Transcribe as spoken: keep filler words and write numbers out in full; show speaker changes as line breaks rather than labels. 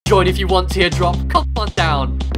Join if you want, Teardrop. Come on down.